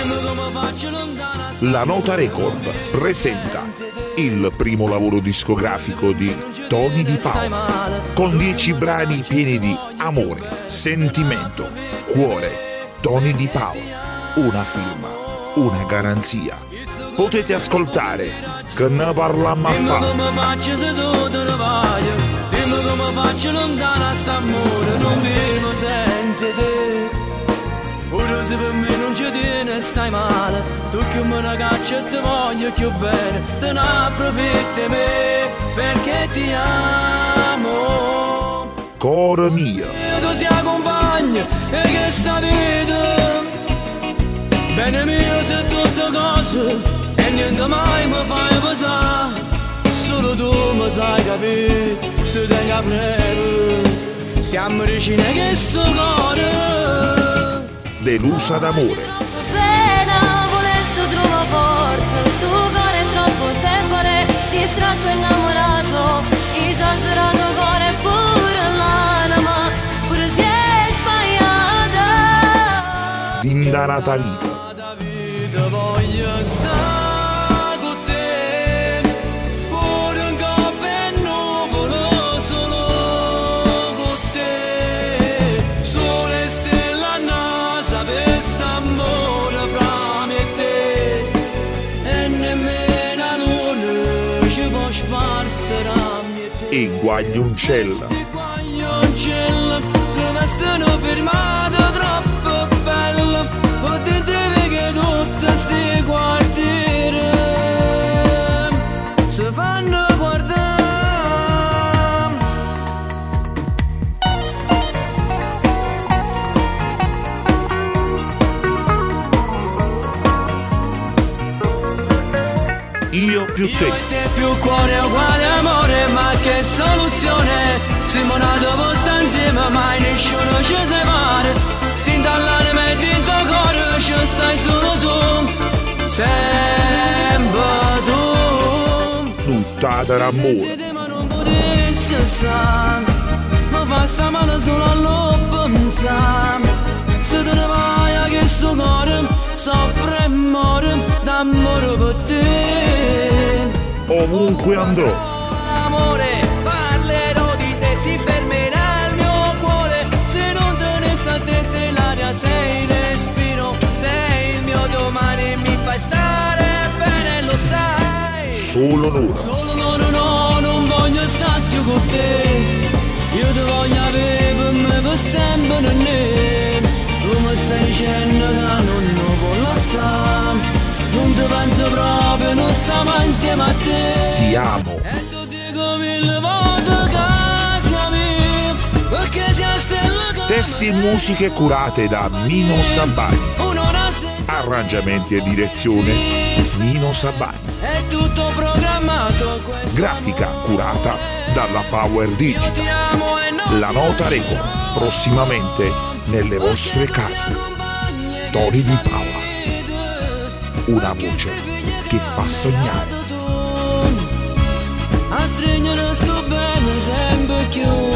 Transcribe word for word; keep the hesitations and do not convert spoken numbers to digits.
La Nota Record presenta il primo lavoro discografico di Tony Di Paola, con dieci brani pieni di amore, sentimento, cuore. Tony Di Paola, una firma, una garanzia. Potete ascoltare Che ne parlammo a fa. Dimmi come faccio se tu te ne vai, dimmi come faccio lontana st'amore, non vivo senza te. Ora se per me non ci tiene stai male, tu che me ne cacci e ti voglio più bene, te ne approfitti me perché ti amo. Coro mio. Tu sia compagno e che sta vita, bene mio se tutte cose e niente mai mi fai pesare, solo tu mi sai capire, se tengo a breve, siamo vicini che sto cuore. Delusa d'amore. Pena, volesse trova forza, sto cuore è troppo debole, distratto e innamorato, io ci ho girato cuore pure l'anima, pure se è sbagliata. Dindarata vita. Voglio stare con te, pure un copo e nuvolo solo con te, sole e stelle a nasa per st'amore fra me e te, e nemmeno a luna ci può spartere a me e te. E Guaglioncella. E Guaglioncella, se vestono firmato troppo bello, potete che tutte si quartiere si fanno guardare. Io più Io te. e te più cuore uguale amore, ma che soluzione? Siamo nati per stare insieme, mai nessuno ci separa. Dinto all'anima e dinto al cuore ci stai solo tu, sempre tu. Nuttata d'amore. Se ma non potessi stare, ma fa sta mano solo a pensare. Se te ne vai a che sto cuore soffre e muore d'amore per te. Ovunque andrò. Amore, parlerò di te, si fermerà il mio cuore. Se non te ne sa te, sei l'aria, sei il respiro, sei il mio domani, mi fai stare bene, lo sai. Solo l'ora. Solo no, no, no, non voglio stare più con te. Io ti voglio avere per me per sempre, non è. Tu mi stai dicendo che non lo può lasciare. Non ti penso proprio, non stiamo insieme a te. Ti amo. E tu dico mille volte che siamo, perché sia stella che Testi e musiche curate da Mino Sabbani. un'ora senza Arrangiamenti e direzione Mino Sabbani. è tutto programmato. Questo Grafica curata dalla Power io Digital. ti amo e non La Nota Record, prossimamente nelle vostre case. Tony Di Paola, una voce che fa sognare. a stringere sto bene sempre più.